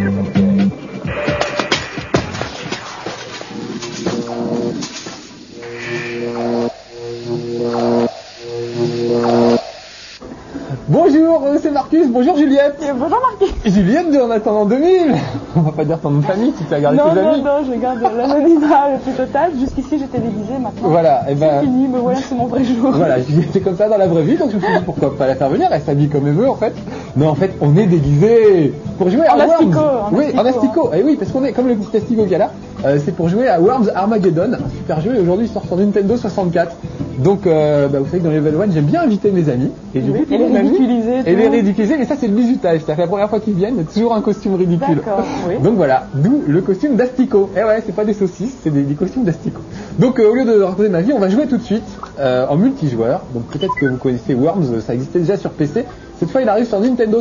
Bonjour, c'est Marcus, bonjour Juliette. Bonjour Marcus. Juliette de En attendant 2000. On va pas dire ton nom de famille, tu t'as gardé tes amis. Non, je garde l'anonymat le plus total. Jusqu'ici j'étais déguisée, maintenant voilà, et c'est fini, me voilà, c'est mon vrai jour. Voilà, Juliette est comme ça dans la vraie vie, donc je me suis dit pourquoi pas la faire venir, elle s'habille comme elle veut en fait. Non, en fait, on est déguisés pour jouer à Worms. En Astico, et oui, parce qu'on est comme le petit Astico Gala, c'est pour jouer à Worms Armageddon, un super jeu, et aujourd'hui il sort sur Nintendo 64. Donc, vous savez que dans Level 1, j'aime bien inviter mes amis. Et du coup, et les ridiculiser. Mais ça, c'est le bizutage. C'est-à-dire que la première fois qu'ils viennent, il y a toujours un costume ridicule. Oui. Donc voilà, d'où le costume d'Astico. Eh ouais, c'est pas des saucisses, c'est des costumes d'Astico. Donc, au lieu de raconter ma vie, on va jouer tout de suite en multijoueur. Donc peut-être que vous connaissez Worms, ça existait déjà sur PC. Cette fois, il arrive sur Nintendo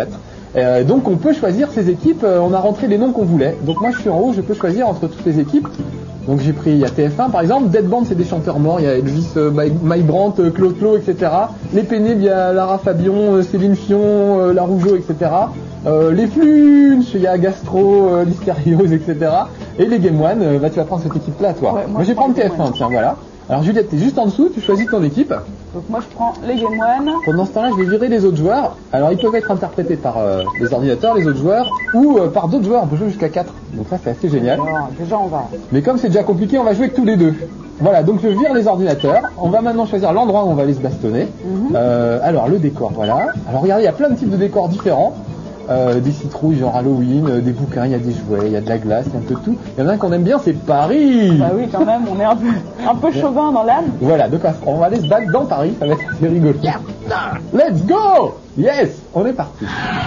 64. Donc on peut choisir ses équipes, on a rentré les noms qu'on voulait. Donc moi, je suis en haut, je peux choisir entre toutes les équipes. Donc j'ai pris, il y a TF1 par exemple, Dead Band c'est des chanteurs morts, il y a Elvis, Mike Brandt, Claude Clos, etc. Les Pénibles, il y a Lara Fabian, Céline Fion, La Rougeau, etc. Les Flunch, il y a Gastro, Lysterios, etc. Et les Game One, tu vas prendre cette équipe-là toi. Ouais, moi je vais prendre TF1, tiens voilà. Alors Juliette, t'es juste en dessous, tu choisis ton équipe. Donc moi je prends les Game One. Pendant ce temps-là, je vais virer les autres joueurs. Alors ils peuvent être interprétés par les ordinateurs, les autres joueurs, ou par d'autres joueurs, on peut jouer jusqu'à 4. Donc ça c'est assez génial. Alors, déjà on va. Mais comme c'est déjà compliqué, on va jouer avec tous les deux. Voilà, donc je vire les ordinateurs. On va maintenant choisir l'endroit où on va aller se bastonner. Alors le décor, voilà. Alors regardez, il y a plein de types de décors différents. Des citrouilles genre Halloween, des bouquins, il y a des jouets, il y a de la glace, il y a un peu de tout. Il y en a un qu'on aime bien, c'est Paris. Bah oui, quand même, on est un peu chauvin dans l'âme. Voilà, donc on va aller se battre dans Paris, ça va être assez rigolo. Let's go. Yes, on est parti.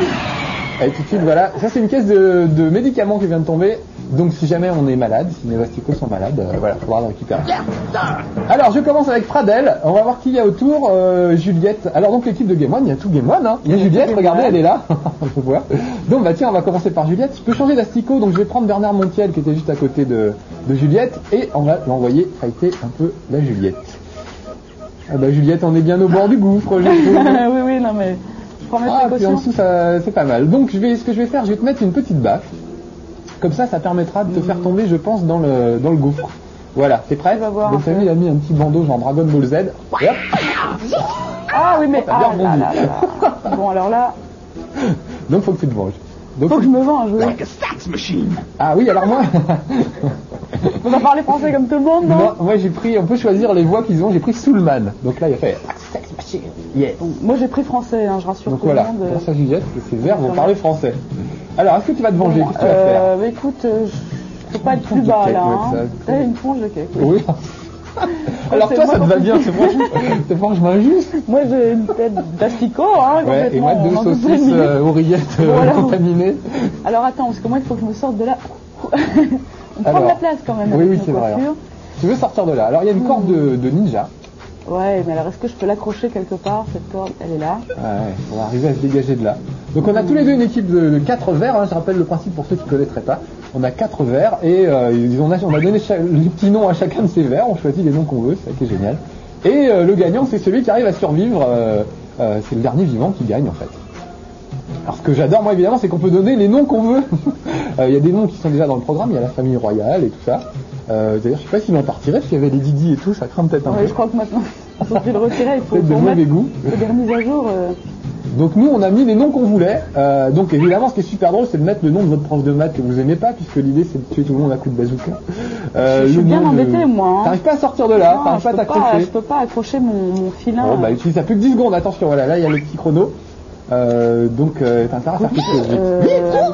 Et tout de suite, voilà, ça c'est une caisse de médicaments qui vient de tomber. Donc si jamais on est malade, si mes vasticos sont malades, voilà, il faudra le récupérer. Alors je commence avec Pradel, on va voir qui il y a autour, Juliette. Alors donc l'équipe de Game One, il y a tout Game One, hein. Il y a Juliette, regardez, elle est là. On peut voir. Donc tiens, on va commencer par Juliette. Je peux changer d'astico, donc je vais prendre Bernard Montiel qui était juste à côté de Juliette et on va l'envoyer fighter un peu la Juliette. Ah Juliette, on est bien au bord du gouffre, je trouve. oui, non mais je prends mes précautions. Puis en dessous, c'est pas mal. Donc ce que je vais faire, je vais te mettre une petite baffe. Comme ça permettra de te faire tomber, je pense, dans le gouffre. Voilà, t'es prêt? Donc t'as vu, il a mis un petit bandeau genre Dragon Ball Z. Et hop. Ah oui, mais là. Bon, alors là. Donc faut que tu te venges. Donc, faut que je me venge, oui. Ah oui, alors moi. On va parler français comme tout le monde, non? Moi j'ai pris, on peut choisir les voix qu'ils ont, j'ai pris Soulman. Donc là il a fait Sex Machine. Yes. Bon, moi j'ai pris français, hein, je rassure tout le monde. Donc ça Juliette, c'est vert, on va parler français. Alors est-ce que tu vas te venger? Qu'est-ce que tu vas faire? Écoute, je peux pas être plus bas là. T'as une tronche de cake. Oui. Alors toi ça te va bien, c'est franchement injuste. Moi j'ai une tête d'asticot, hein, ouais, et moi deux saucisses oreillettes contaminées. Alors attends, parce que moi il faut que je me sorte de là. On prend de la place quand même. Oui, c'est vrai. Tu veux sortir de là. Alors il y a une corde de ninja. Ouais, mais alors est-ce que je peux l'accrocher quelque part? Cette corde, elle est là. Ouais, on va arriver à se dégager de là. Donc on a tous les deux une équipe de 4 verres, hein, je rappelle le principe pour ceux qui ne connaîtraient pas. On a 4 verres et on a donné les petits noms à chacun de ces verres, on choisit les noms qu'on veut, c'est ça qui est génial. Et le gagnant, c'est celui qui arrive à survivre, c'est le dernier vivant qui gagne en fait. Alors ce que j'adore moi évidemment, c'est qu'on peut donner les noms qu'on veut. Il y a des noms qui sont déjà dans le programme, il y a la famille royale et tout ça. D'ailleurs, je sais pas s'ils vont partir, parce qu'il y avait les Didi et tout, ça craint peut-être un peu. Je crois que maintenant, il faut le retirer, il faut de mauvais goût. Des remises à jour. Donc nous, on a mis les noms qu'on voulait. Donc évidemment, ce qui est super drôle, c'est de mettre le nom de votre prof de maths que vous aimez pas, puisque l'idée c'est de tuer tout le monde à coup de bazooka. Je suis bien embêté, moi. T'arrives pas à sortir de là, t'arrives pas à t'accrocher. Je peux pas accrocher mon filin. Bon, utilise ça plus que 10 secondes, attention, voilà, là il y a le petit chrono. Donc t'as intérêt à faire quelque chose vite.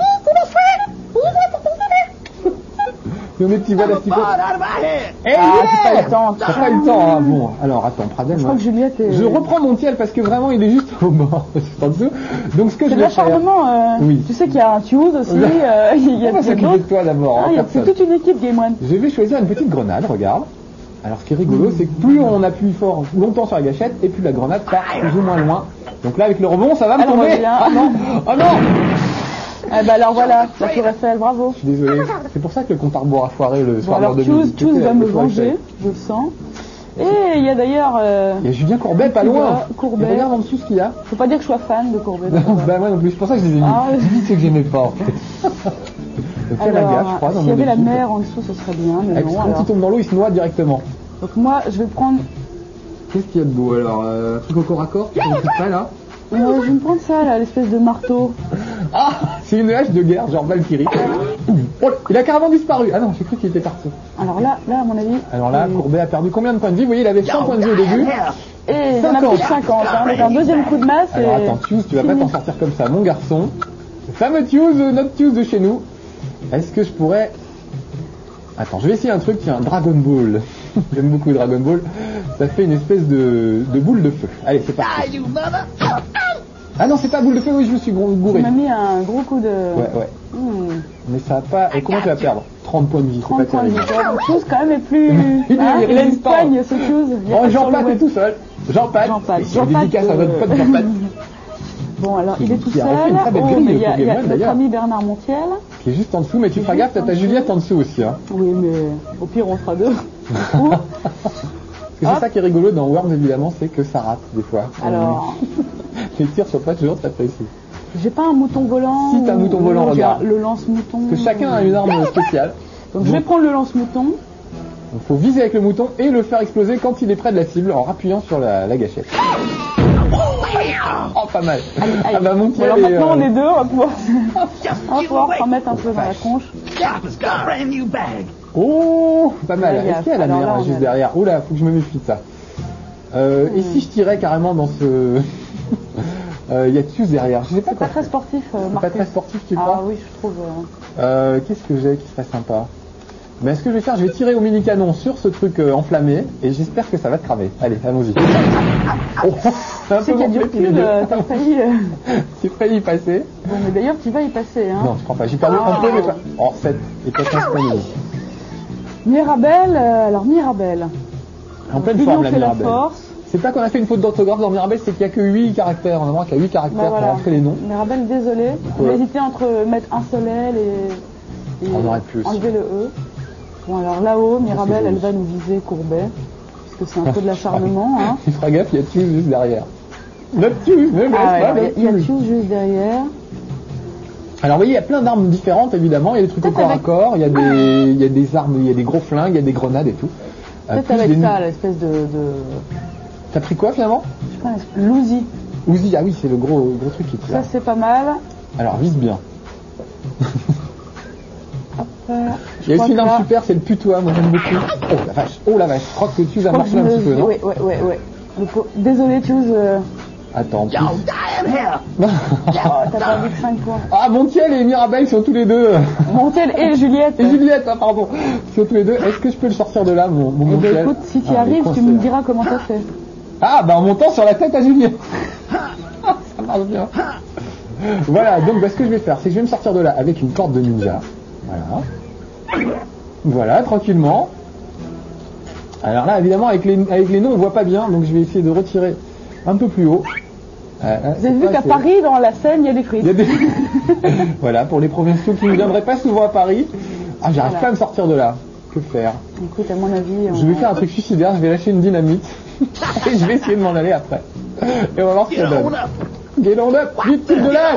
Nos petits valasticots. J'ai pas eu le temps. T'as pas eu le temps, hein. Bon, alors attends, Pradel. Je crois que Juliette est... Je reprends mon tiel parce que vraiment il est juste au bord. En dessous. Donc ce que je vais faire. C'est de l'acharnement. Oui. Tu sais qu'il y a un Tuse aussi. Il y a s'occuper de toi d'abord. C'est toute une équipe Game One. Je vais choisir une petite grenade, regarde. Alors ce qui est rigolo, c'est que plus on appuie fort longtemps sur la gâchette, et plus la grenade part plus ou moins loin. Donc là avec le rebond, ça va me tomber. Ah non, oh non. Eh ben alors voilà, la Tour Eiffel, bravo. Je suis désolé, c'est pour ça que le compte à rebours a foiré le soir de alors Tuse va me venger, je le sens. Et il y a d'ailleurs... Il y a Julien Courbet pas loin. Courbet. Et regarde en dessous ce qu'il y a. Faut pas dire que je sois fan de Courbet. Bah moi non plus, c'est pour ça que je les ai mis. Ah, Je dis c'est que j'aimais pas en fait. Donc il y a la gaffe, je crois, dans s'il y mon avait la équipe. mer en dessous, ce serait bien. Mais Avec non, quand alors. il tombe dans l'eau, il se noie directement. Donc moi, je vais prendre... Qu'est-ce qu'il y a de beau alors un truc au corps à corps, tu ne pas là. je vais me prendre ça, là, l'espèce de marteau. Ah, c'est une hache de guerre, genre Valkyrie. Oh, il a carrément disparu. Ah non, j'ai cru qu'il était parti. Alors là, à mon avis... Alors là, Courbet a perdu combien de points de vie? Vous voyez, il avait 100 points de vie au début. Et il y en a plus de 50, hein, donc un deuxième coup de masse et... Alors attends, Tuse, tu vas pas t'en sortir comme ça, mon garçon. Le fameux Tuse, notre Tuse de chez nous. Est-ce que je pourrais... Attends, je vais essayer un truc, tiens, Dragon Ball. J'aime beaucoup Dragon Ball. Ça fait une espèce de boule de feu. Allez, c'est parti. Ah non, c'est pas boule de feu, oui, je me suis gouré. Tu m'as mis un gros coup de... Ouais. Mais ça va pas... Et comment tu vas perdre 30 points de vie, c'est pas 30 points de vie. terrible. Donc Choose quand même est plus... Il a une résiste pas. poigne, ce Choose. Oh, Jean-Pat est tout seul. Jean-Pat. Dédicace à notre pote Jean-Pat. Bon, alors il est tout Qui seul. a fait une très belle Oh, grille mais il y pour a Game One, notre d'ailleurs. ami Bernard Montiel. Qui est juste en dessous, mais tu feras gaffe, t'as ta Juliette en dessous aussi. Hein. Oui, mais au pire, on sera deux. Parce que c'est ça qui est rigolo dans Worms, évidemment, c'est que ça rate des fois. Alors, Les tirs sont pas toujours très précis. j'ai pas un mouton volant. Si, t'as un mouton volant, j'ai regarde. Le lance-mouton. Parce que chacun a une arme spéciale. Donc je vais prendre le lance-mouton. Il faut viser avec le mouton et le faire exploser quand il est près de la cible en appuyant sur la gâchette. Oh, pas mal. Ah bah mon pied Alors est, maintenant, les deux, on va pouvoir s'en mettre un peu dans la tronche. Oh, pas mal. Fais Est-ce qu'il y a la gaffe. Alors mer là, on juste a- derrière? Oula, faut que je me méfie de ça. Et si je tirais carrément dans ce... Il y a Tuse derrière. Je sais pas C'est quoi. pas très sportif, C'est pas Marcus. très sportif, tu Ah crois? oui, je trouve. Qu'est-ce que j'ai qui serait sympa? Mais ce que je vais faire, je vais tirer au mini-canon sur ce truc enflammé et j'espère que ça va te cramer. Allez, allons-y. Oh, c'est un Tu sais peu qu'il y a du gonflé tous les recul, deux. t'as failli... J'ai failli y passer. Bon, mais d'ailleurs, tu vas y passer, hein. Non, je crois pas. J'ai perdu un peu, mais pas... Oh, 7 et pas 15 points de vie. Mirabelle, alors Mirabelle. En pleine L'union forme, la fait la Mirabelle. force. C'est pas qu'on a fait une faute d'orthographe dans Mirabelle, c'est qu'il y a que 8 caractères. On a droit qu'il y a 8 caractères Bah, voilà. pour entrer les noms. Mirabelle, désolé. On a hésité entre mettre un seul L et On aurait pu aussi. enlever le E. Bon, alors là-haut, Mirabelle, joli. elle va nous viser Courbet. Parce que c'est un peu de l'acharnement, hein. Il fera gaffe, il y a Tuse juste derrière. Notre Tuse, ne laisse Ah pas ouais, notre il y a Tuse. Tuse juste derrière. Alors vous voyez, il y a plein d'armes différentes évidemment, il y a des trucs au Peut-être corps à avec- corps, il y a des armes, il y a des gros flingues, il y a des grenades et tout. Peut-être Plus avec des- ça, l'espèce de... T'as pris quoi finalement? Je sais pas, l'Uzi. Uzi, ah oui, c'est le gros truc qui tire. Ça, c'est pas mal. Alors vise bien. Hop, Il y a crois aussi une que arme là- super, c'est le putois, moi j'aime beaucoup. Oh la vache, je crois que Tuse a je crois marché que un je- petit peu, non? Ouais. Désolé, Tuse. Attends, plus. T'as perdu que 5 points. Ah, Montiel et Mirabelle sont tous les deux. Montiel et Juliette. Et Juliette, ah, pardon. Sont tous les deux. Est-ce que je peux le sortir de là, mon Eh Montiel? ben, écoute, si tu y Ah, il est arrives, coincé, tu me hein. diras comment t'as fait. Ah, bah en montant sur la tête à Juliette. Ça marche bien. Voilà, donc bah, ce que je vais faire, c'est que je vais me sortir de là avec une corde de ninja. Voilà. Voilà, tranquillement. Alors là, évidemment, avec les noms, on voit pas bien, donc je vais essayer de retirer un peu plus haut. Vous avez vu qu'à Paris, dans la Seine, il y a des frites. Il y a des... Voilà, pour les provinciaux qui ne viendraient pas souvent à Paris. Ah, j'arrive pas à me sortir de là. Que faire? Écoute, à mon avis... Je vais faire un truc suicidaire, je vais lâcher une dynamite. Et je vais essayer de m'en aller après. Et on va voir ce que ça donne. Get on up, vite, tire de là.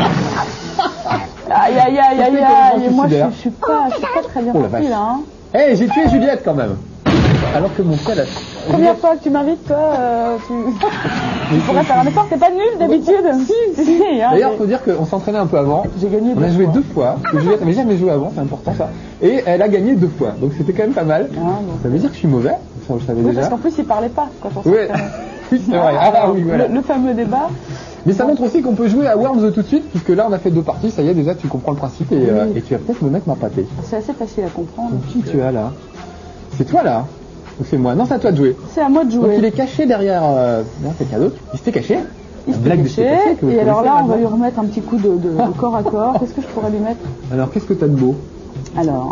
Aïe, aïe, aïe, aïe, aïe. Et moi, suicidaire. je suis pas très bien Oh la partie, vache. là. Hein. Eh, j'ai tué Juliette quand même. Alors que mon ciel a... Première fois que tu m'invites, toi, tu pourrais faire un effort. T'es pas nul d'habitude. Si, hein, D'ailleurs, faut dire qu'on s'entraînait un peu avant. j'ai gagné On a deux joué fois. 2 fois. Parce que Juliette n'avait jamais joué avant, c'est important ça. Et elle a gagné 2 fois. Donc c'était quand même pas mal. Ah, bon. Ça veut dire que je suis mauvais. Ça, je le savais Oui, parce déjà. qu'en plus, il parlait pas quand on Ouais. s'entraînait. Oui, c'est vrai. Ah oui, voilà. Le fameux débat. Mais ça montre aussi qu'on peut jouer à Worms tout de suite, puisque là on a fait 2 parties, ça y est déjà tu comprends le principe et tu vas peut-être me mettre ma pâtée. C'est assez facile à comprendre. Donc, qui tu as là? C'est toi là? Ou c'est moi? Non, c'est à toi de jouer. C'est à moi de Donc il jouer. est caché derrière... Non, quelqu'un d'autre. Il s'était caché? Il La se blague de caché, s'était caché que vous et alors connaissez là, on va lui maintenant. remettre un petit coup de corps à corps. Qu'est-ce que je pourrais lui mettre? Alors qu'est-ce que t'as de beau? Alors,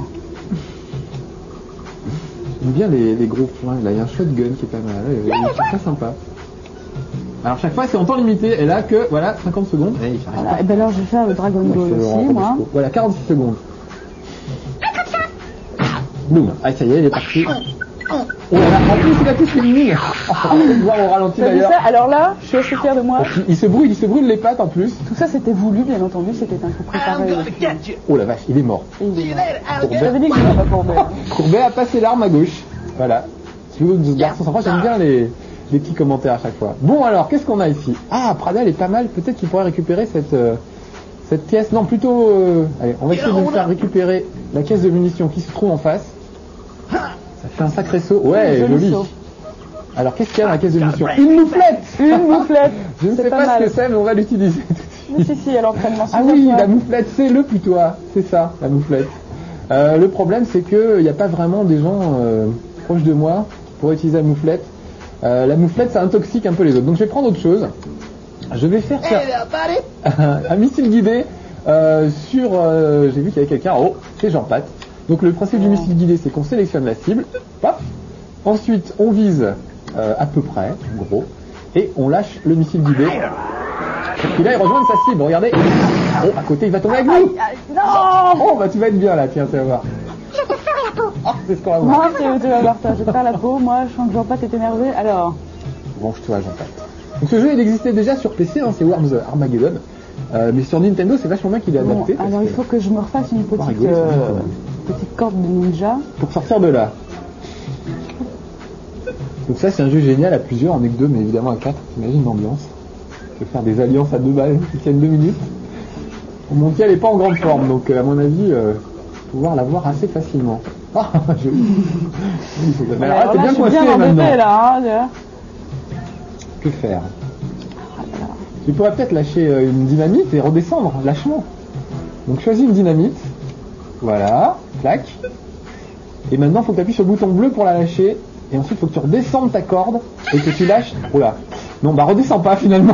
J'aime bien les gros flingues là, il y a un shotgun qui est pas mal, c'est très sympa. Alors chaque fois c'est en temps limité, et là que, voilà, 50 secondes, et il s'arrête voilà. pas. Et ben alors, je vais faire le Dragon Moi, Ball je fais aussi, Laurent moi. Robesco. Voilà, 46 secondes. Boum, ah ça y est, il est parti. Oh là là, en plus il a tous fait une mine. On va le voir au ralenti T'as vu d'ailleurs. ça? Alors là, je suis assez fière de moi. Il se brûle les pattes en plus. Tout ça c'était voulu, bien entendu, c'était un coup préparé. Oh la vache, il est mort. Et il est mort. J'avais dit que je n'avais pas courbé. Courbet a passé l'arme à gauche. Voilà. Si vous ce garçon sans j'aime bien les petits commentaires à chaque fois. Bon alors, qu'est-ce qu'on a ici? Ah, Pradel est pas mal. Peut-être qu'il pourrait récupérer cette pièce. Non, plutôt... allez, on va essayer de lui faire récupérer la caisse de munitions qui se trouve en face. Ça fait un sacré saut. Ouais, joli. Saut. Alors, qu'est-ce qu'il y a dans la caisse de munitions? Une mouflette. Une mouflette. Je ne sais pas ce que c'est, mais on va l'utiliser tout de suite. Mais si, à l'entraînement. Ah oui, la mouflette, c'est le putois. C'est ça, la mouflette. Le problème, c'est qu'il n'y a pas vraiment des gens proches de moi pour utiliser la mouflette. La mouflette, ça intoxique un peu les autres. Donc je vais prendre autre chose. Je vais faire un missile guidé sur... j'ai vu qu'il y avait quelqu'un. Oh, c'est Jean Pat. Donc le principe du missile guidé, c'est qu'on sélectionne la cible. Paf. Ensuite, on vise à peu près, en gros. Et on lâche le missile guidé. Et puis là, il rejoint sa cible. Regardez. Oh, à côté, il va tomber avec nous. Non. Oh, bah tu vas être bien là, tiens, tu vas voir. Oh, c'est ce qu'on va voir. Non, tu vas voir ça. Je vais te faire la peau. Moi, je sens que Jean-Pat est énervé. Alors. Branche-toi, Jean-Pat. Donc ce jeu, il existait déjà sur PC, hein, c'est Worms Armageddon. Mais sur Nintendo, c'est vachement bien qu'il est adapté. Bon, alors il faut que je me refasse une petite corde de ninja. Pour sortir de là. Donc ça, c'est un jeu génial à plusieurs. On est que deux, mais évidemment à quatre. T'imagines l'ambiance. Tu peux faire des alliances à 2 balles qui tiennent 2 minutes. Mon tia, elle est pas en grande forme, donc à mon avis, pouvoir la voir assez facilement. Ah, joli. Mais alors là, t'es bien coincé maintenant. Là, hein, que faire? Tu pourrais peut-être lâcher une dynamite et redescendre, lâchement. Donc choisis une dynamite. Voilà, clac. Et maintenant, il faut que tu appuies sur le bouton bleu pour la lâcher. Et ensuite, il faut que tu redescendes ta corde et que tu lâches. Oh là. Non, bah redescends pas finalement.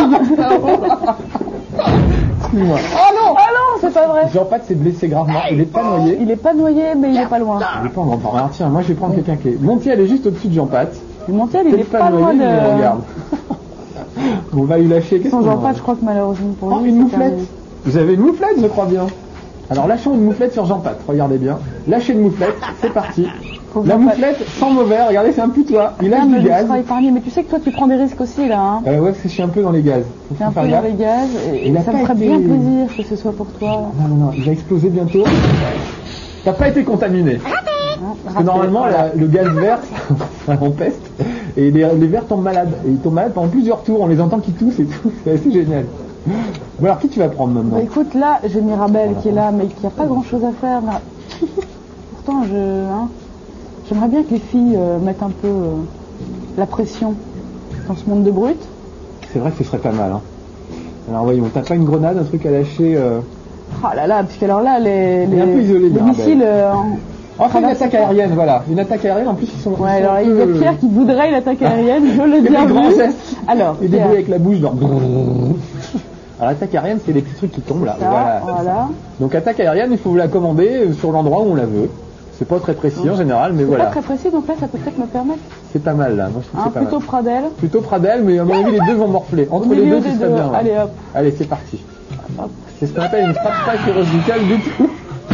Excuse-moi. Oh non, c'est pas vrai. Jean-Pat s'est blessé gravement. Il est pas noyé. Il est pas noyé, mais il est pas loin. Il est pas en grande forme. Alors tiens, moi je vais prendre quelqu'un qui est... Montiel, elle est juste au-dessus de Jean-Pat. Montiel, il est pas loin noyé, de... mais regarde. On va lui lâcher. Qu'est-ce Son qu'on Jean-Pat, je crois que malheureusement pour lui, une mouflette. Vous avez une mouflette, je crois bien. Alors lâchons une mouflette sur Jean-Pat. Regardez bien. Lâchez une mouflette. C'est parti. La mouflette sans mauvais, regardez, c'est un putois. Il lâche du gaz. Mais tu sais que toi, tu prends des risques aussi, là. Hein. Ouais, parce que je suis un peu dans les gaz. T'es un peu dans les gaz, et ça me ferait bien plaisir que ce soit pour toi. Non, il va exploser bientôt. T'as pas été contaminé. Parce que normalement, le gaz vert, ça empeste. Et les verts tombent malades. Et ils tombent malades pendant plusieurs tours. On les entend qui toussent et tout. C'est assez génial. Bon, alors, qui tu vas prendre maintenant? Bah écoute, là, j'ai Mirabelle qui est là, mais qui a pas grand chose à faire. Là. Pourtant, j'aimerais bien que les filles mettent un peu la pression dans ce monde de brut. C'est vrai que ce serait pas mal. Hein. Alors voyons, t'as pas une grenade, un truc à lâcher Ah là là, puisqu'alors là, les missiles... Enfin, une attaque aérienne, voilà. Une attaque aérienne, en plus, ils sont... Ouais, alors il y a Pierre qui voudrait une attaque aérienne, je le dis bien vu. Alors, et des bruits avec la bouche, genre... Alors l'attaque aérienne, c'est les petits trucs qui tombent là. Voilà. Donc attaque aérienne, il faut la commander sur l'endroit où on la veut. C'est pas très précis en général, mais voilà. C'est pas très précis, donc là ça peut peut-être me permettre. C'est pas mal là, moi je trouve que c'est pas plutôt mal. Pradel. Plutôt Pradel, mais à mon avis les deux vont morfler. Entre les deux, c'est bien. Allez hop. Allez, c'est parti. C'est ce qu'on appelle une frappe pas chirurgicale du tout.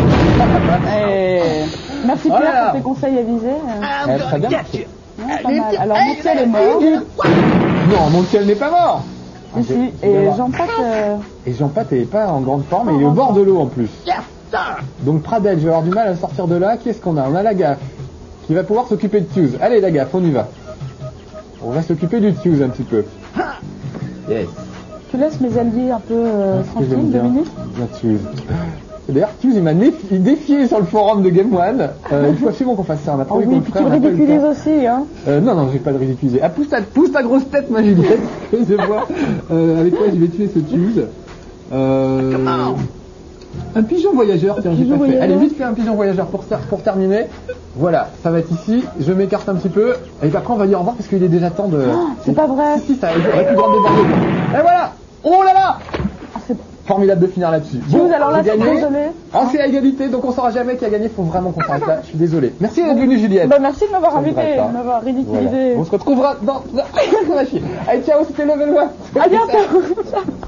Merci Pierre pour tes conseils avisés. Très bien. Pas mal. Alors Montiel est mort. Non, Montiel n'est pas mort. Ici, et Jean-Pat... Et Jean-Pat n'est pas en grande forme, et il est au bord de l'eau en plus. Donc Pradel, je vais avoir du mal à sortir de là. Qu'est-ce qu'on a? On a la gaffe, qui va pouvoir s'occuper de Tuse. Allez la gaffe, on y va. On va s'occuper du Tuse un petit peu. Yes. Tu laisses mes alliés un peu tranquilles, 2 minutes? Bien Tuse. D'ailleurs, Tuse, il m'a défié sur le forum de Game One. Il faut absolument qu'on fasse ça. On a pas oui, puis tu le ridiculises aussi, hein. Non, je vais pas le ridiculiser. Ah, pousse ta grosse tête, ma Juliette. Je vois avec quoi je vais tuer ce Tuse. Un pigeon voyageur, tiens, j'ai pas fait. Allez, vite fait un pigeon voyageur pour terminer. Voilà, ça va être ici. Je m'écarte un petit peu. Et puis après, on va dire au revoir parce qu'il est déjà temps de... c'est pas vrai. Si, ça aurait pu grande débordement. Et voilà. Oh là là. Formidable de finir là-dessus. Bon, alors là, c'est désolé. Ah, c'est à égalité, donc on saura jamais qui a gagné. Faut vraiment qu'on s'arrête là. Je suis désolé. Merci d'être venue, Juliette. Bah, merci de m'avoir invité, de m'avoir ridiculisé. Voilà. On se retrouvera dans... Allez, ciao, c'était Level 1. À bientôt.